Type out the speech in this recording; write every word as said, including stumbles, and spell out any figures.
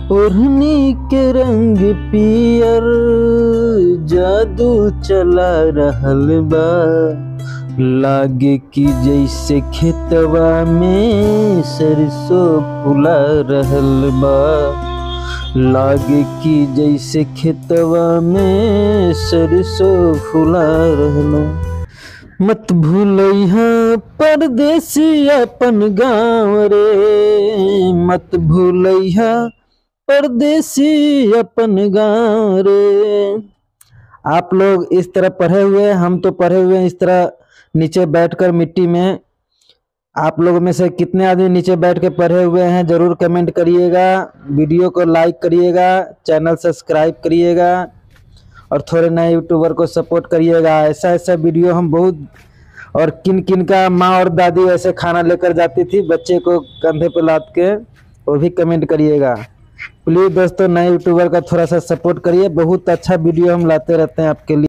ओढ़नी के रंग पियर जादू चला रहल बा। लागे कि जैसे खेतवा में सरसों फुला रहल बा। लागे कि जैसे खेतवा में सरसों फुला रहल। मत भूलैहा परदेसी अपन गाँव रे, मत भूलैहा परदेसी अपन गाँव रे। आप लोग इस तरह पढ़े हुए हैं, हम तो पढ़े हुए हैं इस तरह नीचे बैठकर मिट्टी में। आप लोगों में से कितने आदमी नीचे बैठ के पढ़े हुए हैं जरूर कमेंट करिएगा। वीडियो को लाइक करिएगा, चैनल सब्सक्राइब करिएगा और थोड़े नए यूट्यूबर को सपोर्ट करिएगा। ऐसा ऐसा वीडियो हम बहुत, और किन किन का माँ और दादी ऐसे खाना लेकर जाती थी बच्चे को कंधे पे लाद के, वो भी कमेंट करिएगा। प्लीज़ दोस्तों नए यूट्यूबर का थोड़ा सा सपोर्ट करिए, बहुत अच्छा वीडियो हम लाते रहते हैं आपके लिए।